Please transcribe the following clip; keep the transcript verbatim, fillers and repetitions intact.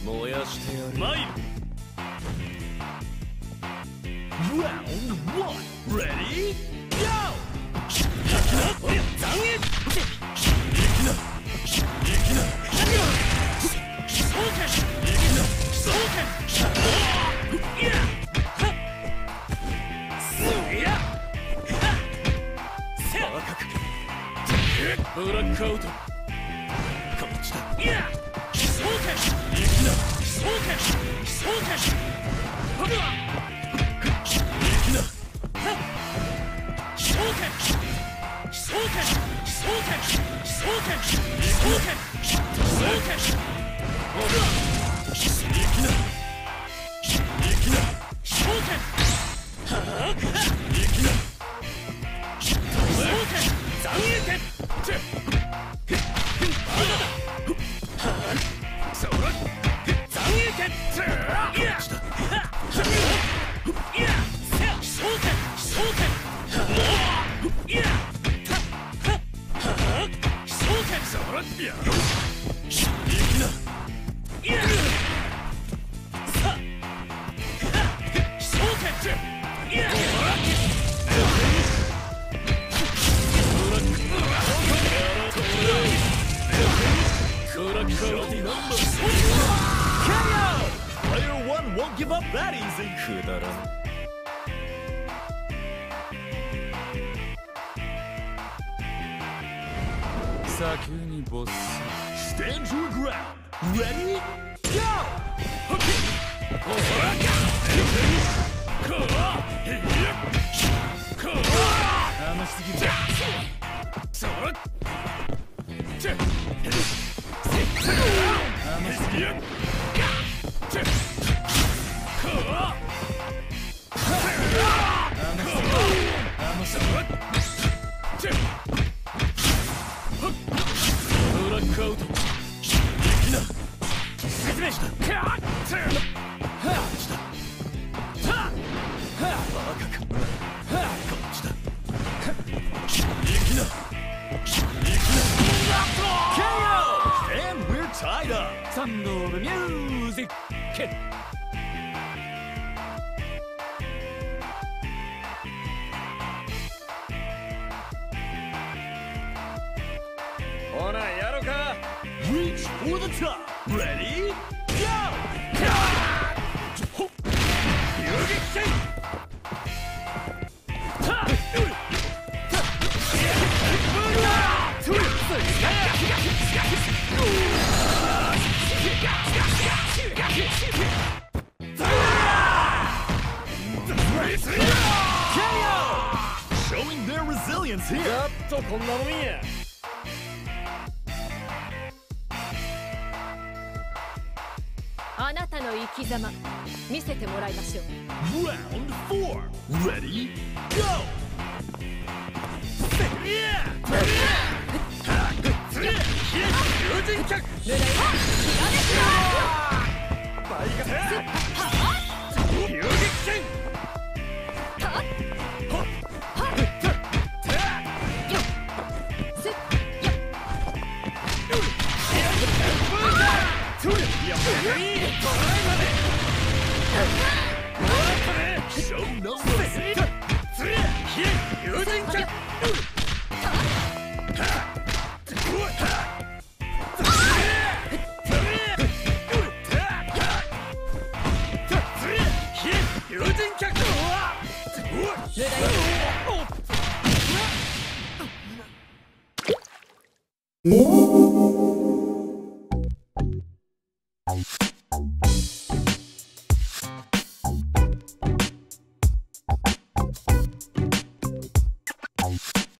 燃やしてやる。参る。Round one, ready, go! 残影。行きな。行きな。そうか。行きな。そうか。いや。すや。バカか。ブラックアウト。こっちだ。いや。そうか。行きな。そうか。そうか。ほら。行きな。そうか。そうか。そうか。そうか。そうか。そうか。ほら。行きな。行きな。そうか。はあ。行きな。そうか。残影点。まだだ。はあ。そら。残影点。いや。いや。そうか。そうか。いや。はあ。そうか。そら。やろう。行きな。いや。さ。そうか。いや。Player one won't give up that easy. くだらん。先にボス。Stand your ground. Ready? Go! ほらか。こう。こう。甘すぎる。そら。ちぇ。甘すぎる。ちぇ。こう。甘すぎる。ちぇ。ブラックアウト。行きな。説明した。はあ。した。はあ。バカか。はあ。こっちだ。行きな。行きな。ケーオー! And we're tied up. Sound of the music. ほな、やろか。Reach for the top. Ready? Go! 遊撃戦。はっ。Showing their resilience here. やっとこんなもんや。 あなたの生き様見せてもらいましょう。 Round four. Ready? Go! 友人客。狙いは倍型。遊撃戦。Show no mercy. 友人客。 狙い